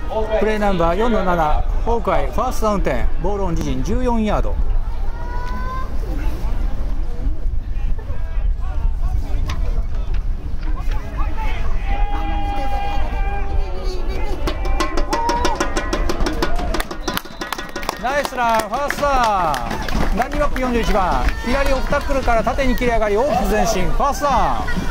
プレーナンバー4-7、ホークアイファーストダウン点、ボールオン自陣14ヤード。ナイスラン、ファーストダウン。ランニングバック41番、左オフタックルから縦に切り上がり大きく前進、ファーストダウン。